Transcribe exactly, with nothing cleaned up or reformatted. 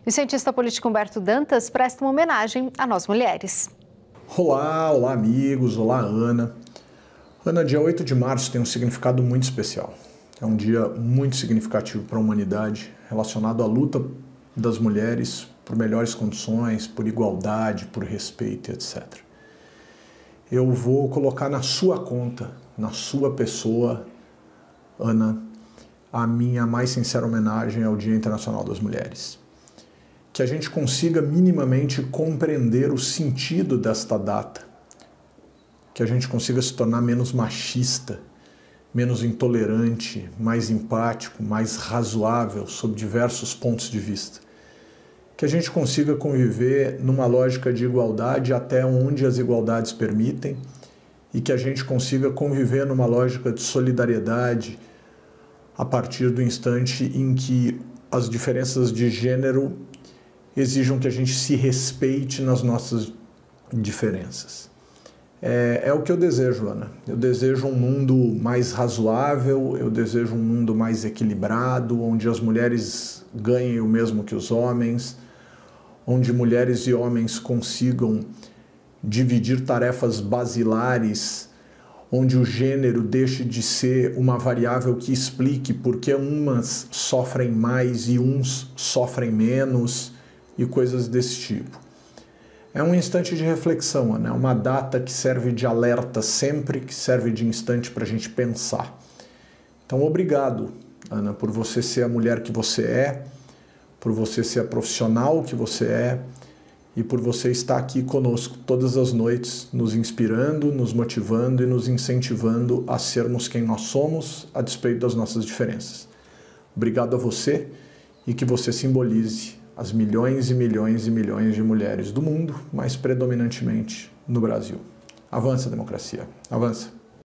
E o cientista político Humberto Dantas presta uma homenagem a nós mulheres. Olá, olá amigos, olá Ana. Ana, dia oito de março tem um significado muito especial. É um dia muito significativo para a humanidade, relacionado à luta das mulheres por melhores condições, por igualdade, por respeito, etcétera. Eu vou colocar na sua conta, na sua pessoa, Ana, a minha mais sincera homenagem ao Dia Internacional das Mulheres. Que a gente consiga minimamente compreender o sentido desta data, que a gente consiga se tornar menos machista, menos intolerante, mais empático, mais razoável sob diversos pontos de vista. Que a gente consiga conviver numa lógica de igualdade até onde as igualdades permitem e que a gente consiga conviver numa lógica de solidariedade a partir do instante em que as diferenças de gênero exijam que a gente se respeite nas nossas diferenças. É, é o que eu desejo, Ana. Eu desejo um mundo mais razoável, eu desejo um mundo mais equilibrado, onde as mulheres ganhem o mesmo que os homens, onde mulheres e homens consigam dividir tarefas basilares, onde o gênero deixe de ser uma variável que explique por que umas sofrem mais e uns sofrem menos e coisas desse tipo. É um instante de reflexão, né? Uma data que serve de alerta sempre, que serve de instante para a gente pensar. Então, obrigado, Ana, por você ser a mulher que você é, por você ser a profissional que você é e por você estar aqui conosco todas as noites, nos inspirando, nos motivando e nos incentivando a sermos quem nós somos, a despeito das nossas diferenças. Obrigado a você e que você simbolize as milhões e milhões e milhões de mulheres do mundo, mas predominantemente no Brasil. Avança a democracia, avança!